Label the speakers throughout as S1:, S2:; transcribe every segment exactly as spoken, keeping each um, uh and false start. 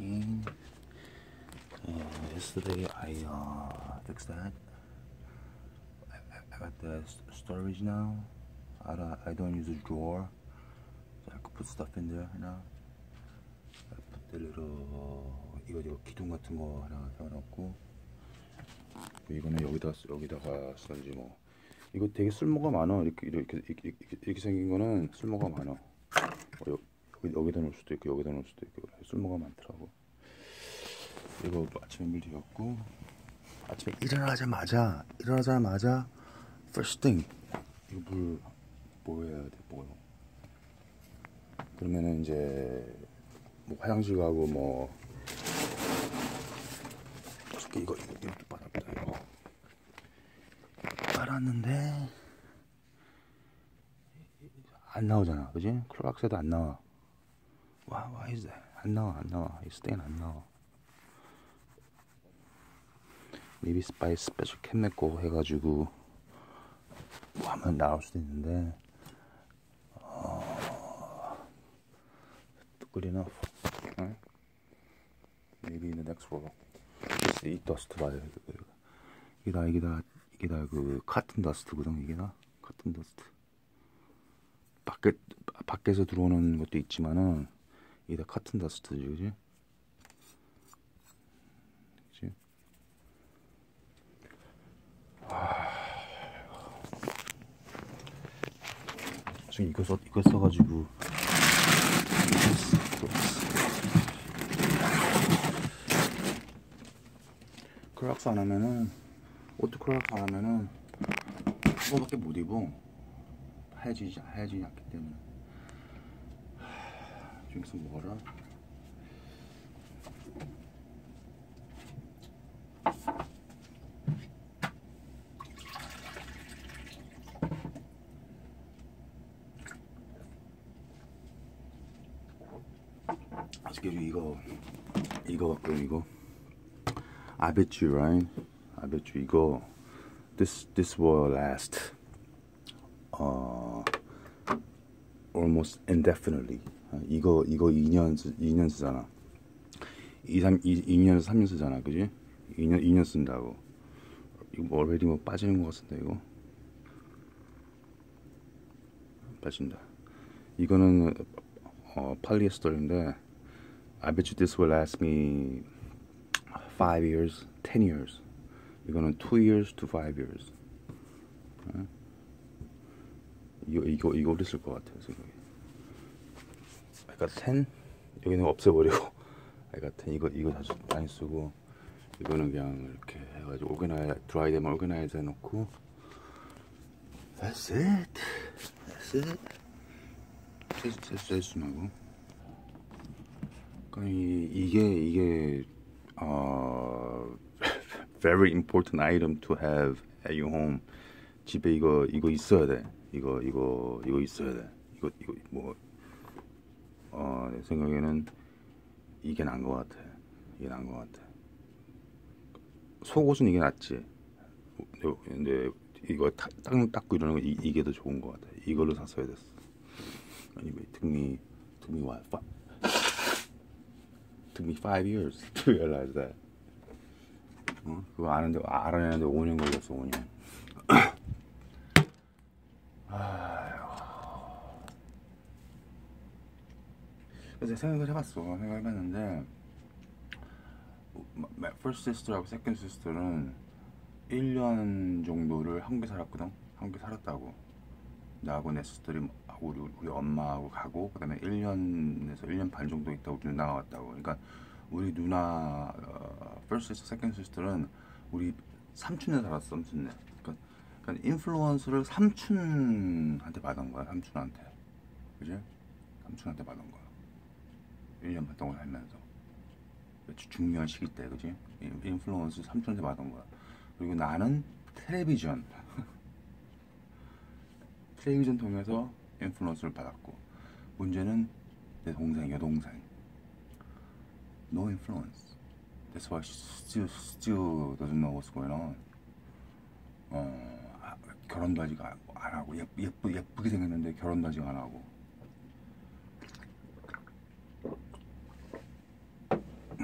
S1: machine. Uh, yesterday I uh, fixed that. I, I got the storage now. I don't, I don't use a drawer, so I could put stuff in there now. I put the little 이거 이거 기둥 같은 거 하나 세워놓고, 이거는 여기다 여기다가 쓰던지 뭐. 이거 되게 쓸모가 많아. 이렇게 이렇게 이렇게, 이렇게, 이렇게 생긴 거는 쓸모가 많아. 어, 여기 여기다 놓을 수도 있고 여기다 놓을 수도 있고 쓸모가 많더라고. 이거 아침에 물 데웠고, 아침에 일어나자마자 일어나자마자 first thing 이거 물 뭐 해야 돼, 뭐. 그러면은 이제 뭐 화장실 가고 뭐 어저께 이거 이거 이것도 빨았다. 이거 빨았는데 안 나오잖아, 그지? 클락스에도 안 나와. 와, why is that? 안 나와, 안 나와. 이 스테인 안 나와. maybe by special chemical 해가지고 뭐 하면 나올 수도 있는데, 어, good enough. Right? Maybe in the next world. 이 더스트 봐요. 이게 다 이게 다 이게 다 그 카튼 더스트거든. 이게 다 카튼 더스트. 밖에 밖에서 들어오는 것도 있지만은 이게 다 카튼 더스트지, 그지? 그지? 아, 지금 이거 써 이거 써가지고. 크락스 안 하면은, 오토 크락스 안 하면은 그거밖에 못 입어. 하얘지지 하얘지지 않기 때문에. 중에서 먹어라. 아직까지 이거 이거 그럼 이거 I bet you, right? I bet you 이거 this this will last uh almost indefinitely. 이거 이거 이 년 이 년 쓰잖아. 이 삼 이 년 삼 년 쓰잖아, 그지? 이 년 이 년 쓴다고. 이거 already 뭐 빠지는 것 같은데 이거. 빠진다. 이거는 어 폴리에스터인데 I bet you this will last me five years, ten years. 이거는 two years to five years. 어? 이거 이거 이거 오래 쓸 것 같아 생각이. I got ten. 여기는 없애버리고 I got ten. 이거 이거 자주 많이 쓰고, 이거는 그냥 이렇게 해가지고 오르가나이즈, 드라이 되면 오르가나이즈 해놓고. That's it. That's it. 세수하고. 그러니까 이, 이게 이게 어 very important item to have at your home. 집에 이거 이거 있어야 돼. 이거 이거 이거 있어야 돼. 이거 이거 뭐 어 내 생각에는 이게 나은 것 같아. 이게 나은 것 같아. 속옷은 이게 낫지. 근데 이거 딱 닦고 이러는 거 이, 이게 더 좋은 것 같아. 이걸로 샀어야 됐어. Anyway, took me took me what five, took me five years to realize that. 어? 그거 아는데 알아내는데 오 년 걸렸어. 오 년. 그래서 생각을 해봤어. 생각해봤는데 first sister하고 second sister는 일 년 정도를 한국에 살았거든. 한국에 살았다고. 나하고 내 sister이 우리, 우리 엄마하고 가고, 그 다음에 일 년에서 일 년 반 정도 있다고 우리 누나가 왔다고. 그러니까 우리 누나 어, first sister, second sister는 우리 삼촌네 살았어. 삼촌네. 그러니까, 그러니까 인플루언스를 삼촌한테 받은 거야. 삼촌한테. 그지? 삼촌한테 받은 거야. 일 년 반 동안 살면서 중요한 시기 때, 그지? 인플루언스 삼촌한테 받은 거야. 그리고 나는 텔레비전 텔레비전 통해서 인플루언스를 받았고, 문제는 내 동생, 여동생 no influence. That's why she still, still doesn't know what's going on. 어, 결혼도 아직 안 하고, 예쁘, 예쁘, 예쁘게 생겼는데 결혼도 아직 안 하고.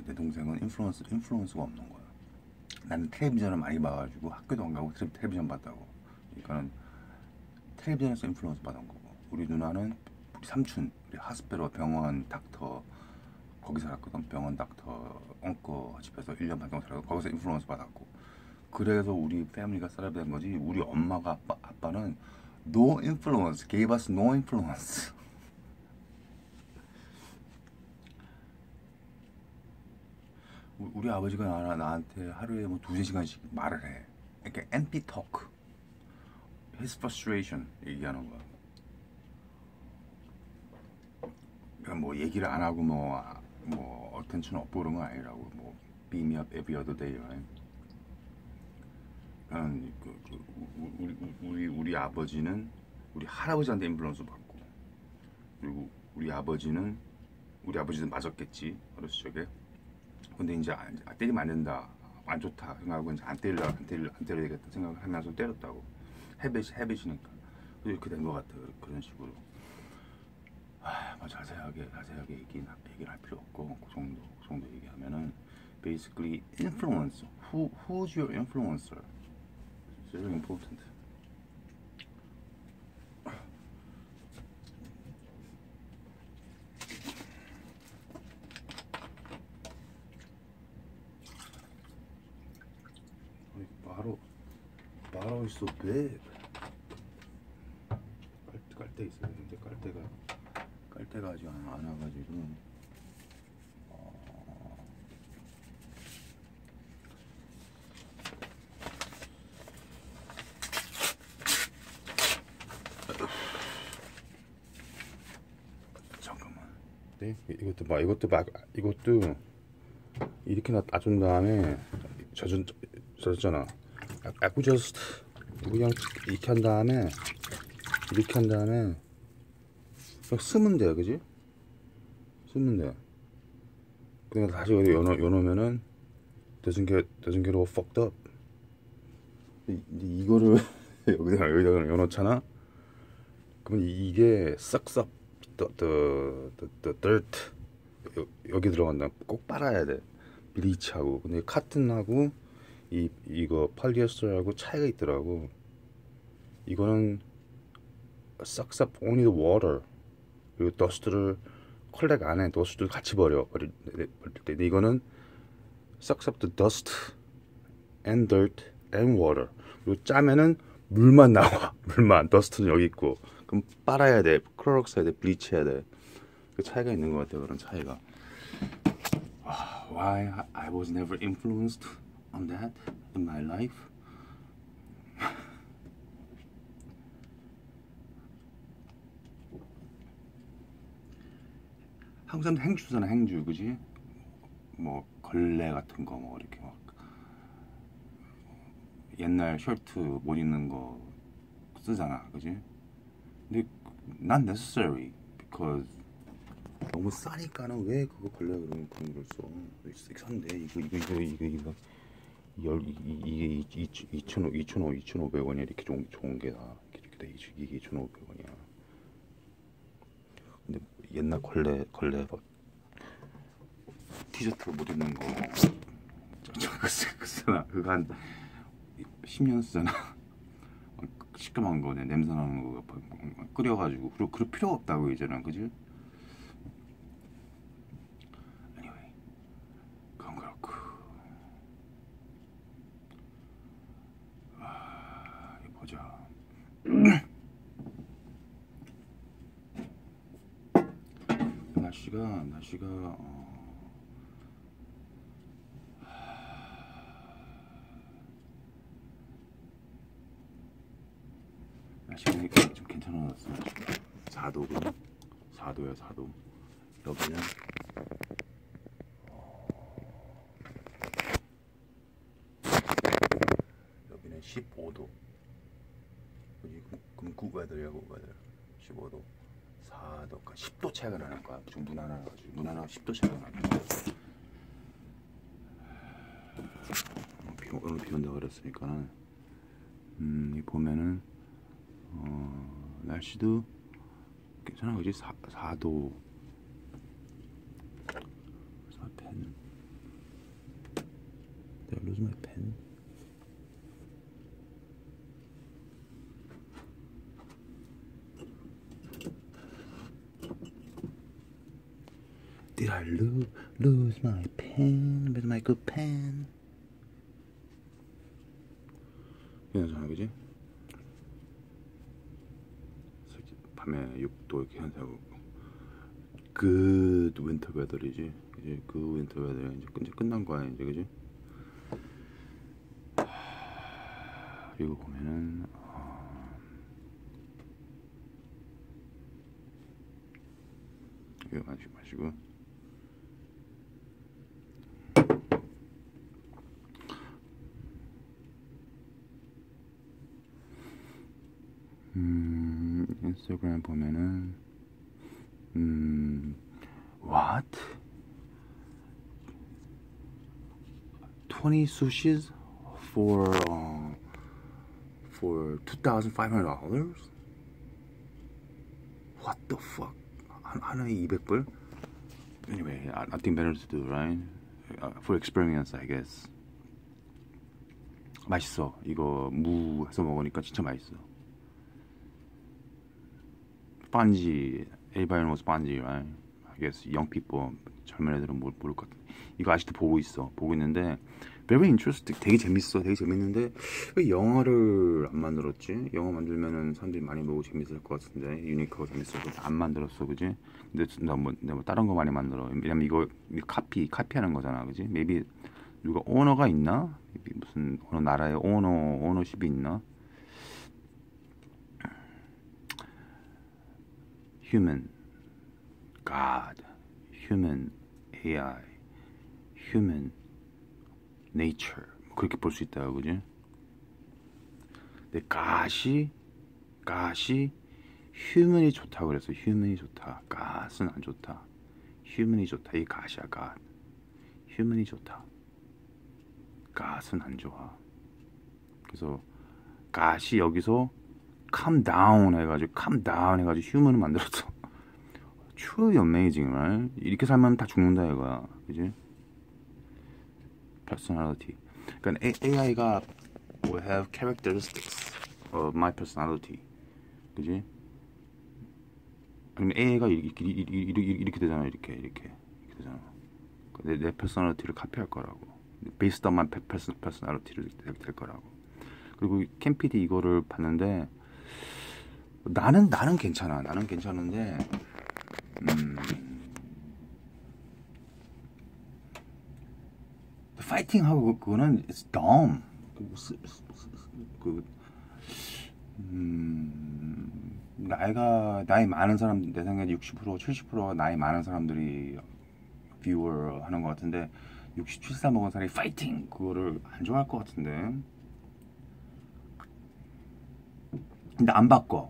S1: 내 동생은 인플루언스, 인플루언스가 없는 거야. 나는 텔레비전을 많이 봐가지고 학교도 안 가고 텔레, 텔레비전 봤다고. 그러니까는 텔레비전에서 인플루언스 받은 거고, 우리 누나는 우리 삼촌, 우리 하스페로 병원 닥터 거기 살았거든. 병원 닥터 엉꺼 집에서 일 년 반 동안 살아서 거기서 인플루언스 받았고, 그래서 우리 패밀리가 살아야 되는 거지. 우리 엄마가 아빠, 아빠는 no influence, gave us no influence. 우리 아버지가 나, 나한테 하루에 뭐 두세 시간씩 말을 해. 이렇게 empty talk, his frustration 얘기하는 거야. 그러니까 뭐 얘기를 안 하고 뭐 뭐 attention 없고 그런 건 아니라고. 뭐 beat me up every other day, right? 그, 그, 우리, 우리 우리 아버지는 우리 할아버지한테 인플루언스 받고, 그리고 우리 아버지는 우리 아버지도 맞았겠지 어렸을 적에. 근데 이제 안, 때리면 안 된다, 안 좋다 생각하고 이제 안 때리려 안 때리려 안 때려야 되겠다 생각을 하면서 때렸다고. 헤빗 헤빗이니까. 그래서 이렇게 된 것 같아. 그런 식으로. 아, 뭐 자세하게 자세하게 얘기 얘기를 할 필요 없고, 그 정도 그 정도 얘기하면은 basically influence. Who who's your influencer? It's very important. 바로 바로 있어 배. 깔때 있어요. 근데 깔때가 깔때가 아직 안, 안 와가지고. 어... 잠깐만. 네, 이것도 막 이것도 막 이것도 이렇게 놔준 다음에 젖은 젖었잖아. 아구 just 그냥 이렇게 한 다음에 이렇게 한 다음에 그냥 쓰면 돼, 그지? 쓰면 돼. 그냥 다시 여기 요 놓으면은 doesn't get doesn't get all fucked up. 근데 이거를 여기다 여기다가 요 놓잖아. 그러면 이게 싹싹 the the the, the dirt 여기 들어간다. 꼭 빨아야 돼. 블리치하고. 근데 카튼하고 이 이거 폴리에스터하고 차이가 있더라고. 이거는 싹싹 only the water. 그리고 더스트를 컬렉 안 해. 더스트를 같이 버려. 버릴 때. 근데 이거는 싹싹 the dust and dirt and water. 그리고 짜면은 물만 나와. 물만. 더스트는 여기 있고. 그럼 빨아야 돼. 클로럭스 해야 돼. 블리치 해야 돼. 그 차이가 있는 것 같아요. 그런 차이가. Why I was never influenced on that in my life? 한국 사람들 행주 쓰잖아. 행주, 그지? 뭐 걸레 같은 거 뭐 이렇게 막 옛날 셔츠 못 입는 거 쓰잖아, 그지? 근데 not necessary because 너무 싸니까는 왜 그거 걸레 그런 그런 걸 써? 싼데 이거 이거 이거 이거 이거 열 이게 이천오백 원이야. 이렇게 좋은 좋은 게다. 이렇게 돼. 이게 이천오백 원이야. 근데 옛날 걸레 걸레 막 티셔츠 못 입는 거 저거 쓰잖아. 그거 한 십 년 쓰잖아. 시큼한 거네. 냄새 나는 거 끓여가지고. 그리고 그럴 필요가 없다고 이제는, 그지? Anyway, 그건 그렇고. 아, 이거 보자. 날씨가 날씨가 어... 날씨가 좀 괜찮아졌어. 사 도고 사 도야 사 도. 여기는 여기는 십오 도. 그럼 굿 웨더야, 굿 웨더. 십오 도. 사 도, 십 도 차이가 나는 거야. 좀 눈 하나 가지고 눈 하나 십 도 차이가 나는 거야. 비, 오늘 비 온다고 그랬으니까는 음, 이 보면은 어, 날씨도 괜찮아, 그지? 사 도. 펜 lose my pen? Did I lose lose my pen? Where's my good pen? 괜찮아, 그지? 밤에 육 도 이렇게 한다고. Good winter weather이지, 그지? Good winter weather 이제 이제 끝난 거야, 이제, 그지? 그리고 보면은 어... 이거 마시고 마시고. 음, 인스타그램 보면은 음, what? twenty sushis for uh, for two thousand five hundred dollars? What the fuck? 한, 하나에 이백 불? Anyway, nothing better to do, right? Uh, for experience, I guess. 맛있어. 이거 무 해서 먹으니까 진짜 맛있어. 스펀지, everybody knows spongy, right? I guess young people, 젊은 애들은 모를, 모를 것 같아. 이거 아직도 보고 있어. 보고 있는데 very interesting. 되게 재밌어. 되게 재밌는데 왜 영화를 안 만들었지? 영화 만들면은 사람들이 많이 보고 재밌을 것 같은데 유니크하고 재밌어서 안 만들었어, 그지? 근데 나 뭐, 내가 뭐 다른 거 많이 만들어. 왜냐면 이거, 이거 카피, 카피하는 거잖아, 그지? maybe 누가 오너가 있나? maybe 무슨 어느 나라에 오너, 오너십이 있나? human, God, human, 에이아이, human, nature, 그렇게 볼 수 있다, 그지? 근데 God이, God이 human이 좋다 그래서 human이 좋다. God은 안 좋다. human이 좋다. 이게 God이야, God. human이 좋다. God은 안 좋아. 그래서 God이 여기서 calm down 해가지고 calm down 해가지고 human을 만들었어. truly amazing, right? 이렇게 살면 다 죽는다 이거야, 그지? personality. 그러니까 에이아이가 will have characteristics of my personality, 그지? 아니면 에이아이가 이렇게, 이렇게, 이렇게, 이렇게 되잖아, 이렇게 이렇게 이렇게 되잖아. 내, 내 personality를 카피할 거라고. based on my personality를 될 거라고. 그리고 캠피디 이거를 봤는데 나는 나는 괜찮아. 나는 괜찮은데 음, 파이팅하고 그거는 it's dumb. 그 음, 나이가 나이 많은 사람 내 생각에 육십 퍼센트 칠십 퍼센트가 나이 많은 사람들이 뷰어 하는 것 같은데 육십칠 살 먹은 사람이 파이팅 그거를 안 좋아할 것 같은데. 근데 안 바꿔.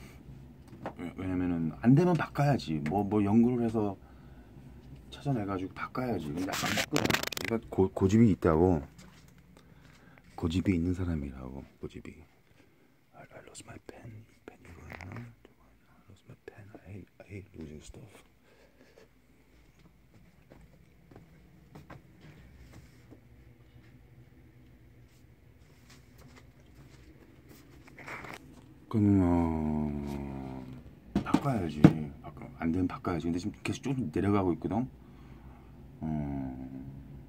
S1: 왜냐면은 안 되면 바꿔야지. 뭐 뭐 연구를 해서 찾아내가지고 바꿔야지. 근데 안 바꿔. 얘가 고, 고집이 있다고. 고집이 있는 사람이라고. 고집이. I, I lost my pen. pen 이거 있나? I lost my pen. I hate, I hate losing stuff. 그럼 어... 바꿔야지. 바꿔. 안 되면 바꿔야지. 근데 지금 계속 좀 내려가고 있거든. 어...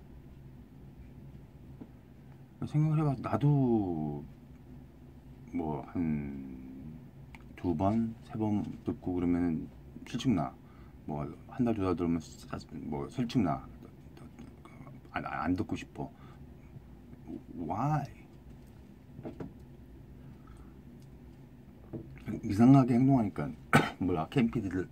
S1: 생각을 해봐. 나도 뭐 한 두 번, 세 번 듣고 그러면 실증나. 뭐 한 달, 두 달 들으면 뭐 실증나. 안, 안 듣고 싶어. Why? 이상하게 행동하니까 몰라. 캠피디들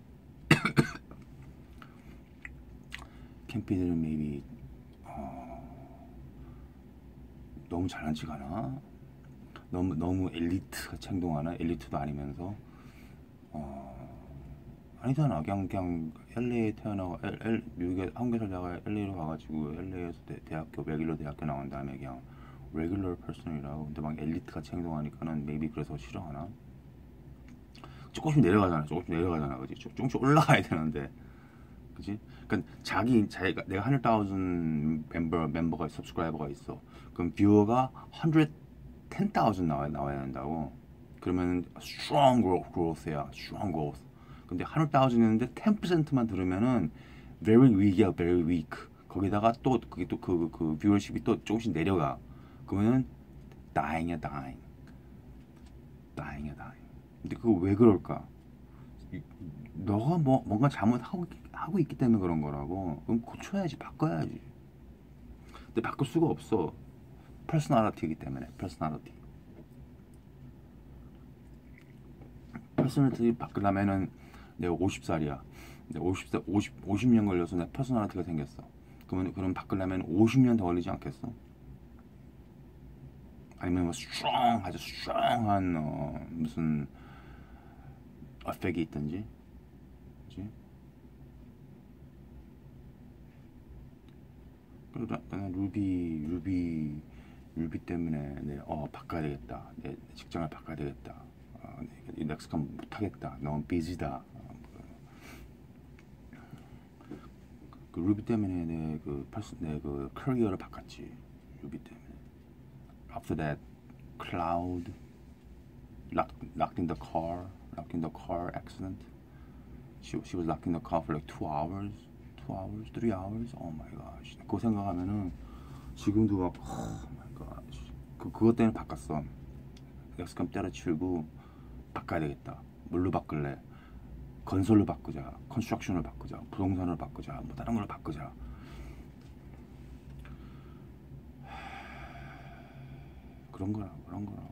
S1: 캠피디는 maybe 어, 너무 잘난 척 하나? 너무 너무 엘리트 같이 행동하나? 엘리트도 아니면서 어, 아니잖아. 그냥 그냥 엘에이에 태어나고 엘, 엘, 미국에 한국에 살다가 엘에이로 가가지고 엘에이에서 대, 대학교 레귤러 대학교 나온 다음에 그냥 레귤러 퍼슨이라고. 근데 막 엘리트 같이 행동하니까는 maybe 그래서 싫어하나? 조금씩 내려가잖아. 조금씩 내려가잖아, 그지? 조금씩 올라가야 되는데 그지? 그러니까 자기 자기가 내가 hundred thousand 멤버 멤버가 subscriber가 있어. 그럼 뷰어가 hundred ten thousand 나와 나와야 한다고. 그러면 strong growth, growth야, strong growth. 근데 hundred thousand 있는데 ten percent만 들으면은 very weak이야, very weak. 거기다가 또 그게 또 그 그 뷰어십이 또 조금씩 내려가. 그러면은 dying이야, dying. dying이야, dying. 근데 그거 왜 그럴까? 너가 뭐 뭔가 잘못하고 하고 있기 때문에 그런 거라고. 그럼 고쳐야지, 바꿔야지. 근데 바꿀 수가 없어. 퍼스널리티이기 때문에. 퍼스널리티. 퍼스널리티 바꾸려면은 내가 오십 살이야. 내가 오십 살, 오십, 오십 년 걸려서 내 퍼스널리티가 생겼어. 그러면 그럼 바꾸려면 오십 년 더 걸리지 않겠어? 아니면 뭐 strong, 아주 strong한 어, 무슨 어펙이 있든지, 그렇지? 그러다 나는 루비, 루비, 루비 때문에 내, 어 바꿔야 되겠다. 내 직장을 바꿔야 되겠다. 어, 이 넥스컴 못하겠다. 너무 비지다. 어, 그 루비 때문에 내 그 퍼스 내그 커리어를 바꿨지. 루비 때문에. After that, cloud, locked, locked in the car, locked in the car accident. She she was locked in the car for like two hours, two hours, three hours. Oh my gosh. 그거 생각하면은 지금도 막 oh my gosh. 그 그것 때문에 바꿨어. 엑스컴 때려치우고 바꿔야 되겠다. 뭘로 바꿀래? 건설로 바꾸자, 컨스트럭션을 바꾸자, 부동산을 바꾸자, 뭐 다른 걸로 바꾸자. 그런 거라고, 그런 거라고.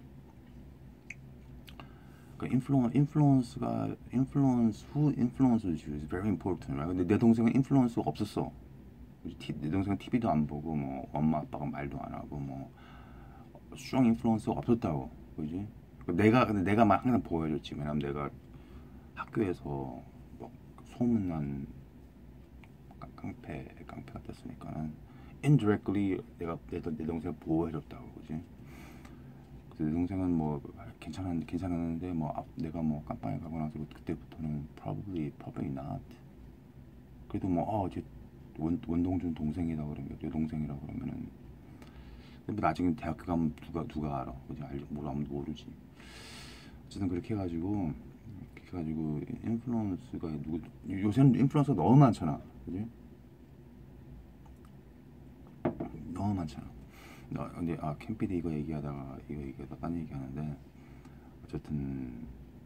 S1: 그 인플루언, 인플루언스가, 인플루언스, who influences you is very important, right? 근데 내 동생은 인플루언스가 없었어. 내 동생은 티비도 안 보고, 뭐, 엄마, 아빠가 말도 안 하고, 뭐, strong 인플루언스가 없었다고, 그지? 내가, 근데 내가 막 항상 보여줬지. 왜냐면 내가 학교에서 뭐 소문난 깡패, 깡패 같았으니까는, indirectly 내가 내, 내 동생을 보호해줬다고, 그지? 내 동생은 뭐 괜찮았는데 괜찮았는데 뭐 앞, 내가 뭐 깜빵에 가고 나서 그때부터는 probably probably not. 그래도 뭐어 이제 원 원동준 동생이다 그러면 내 동생이라 그러면은 근데 뭐 나중에 대학교 가면 누가 누가 알아? 그지? 알지? 뭘 아무도 모르지. 어쨌든 그렇게 해가지고 그렇게 해가지고 인플루언스가 누구 요새는 인플루언서가 너무 많잖아, 그지? 너무 많잖아. 나 근데 아 캠피드 이거 얘기하다가 이거 얘기하다 딴 얘기하는데 어쨌든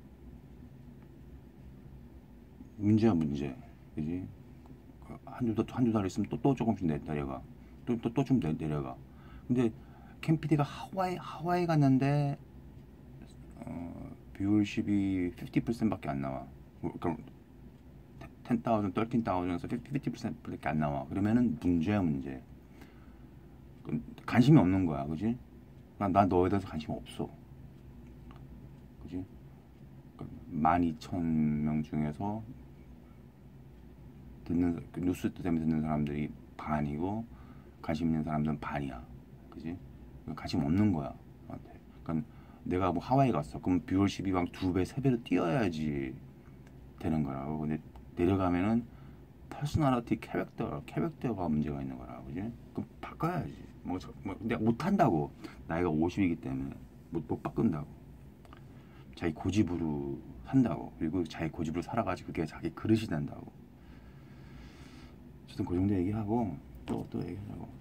S1: 문제야 문제, 그지? 한두 한두 달 있으면 또 또 조금씩 내, 내려가 또 또 또 좀 내려가. 근데 캠피디가 하와이 하와이 갔는데 어, 뷰어십이 오십 퍼센트밖에 안 나와. 그러니까 ten thousand, thirteen thousand에서 오십 퍼센트밖에 안 나와. 그러면은 문제야 문제. 관심이 없는 거야, 그지? 난, 난 너에 대해서 관심 없어, 그지? 만 이천 명 중에서 듣는 뉴스 때문에 듣는 사람들이 반이고 관심 있는 사람들은 반이야, 그지? 관심 없는 거야, 나한테. 그러니까 내가 뭐 하와이 갔어, 그럼 뷰어십이 막 두 배, 세 배로 뛰어야지 되는 거라고. 근데 내려가면은 퍼스널리티, 캐릭터, 캐릭터가 문제가 있는 거라, 그지? 그럼 바꿔야지. 뭐, 저, 뭐 내가 못 한다고. 나이가 오십이기 때문에 못, 못 바꾼다고. 자기 고집으로 산다고. 그리고 자기 고집으로 살아가지고 그게 자기 그릇이 된다고. 어쨌든 그 정도 얘기하고 또 또 얘기하자고.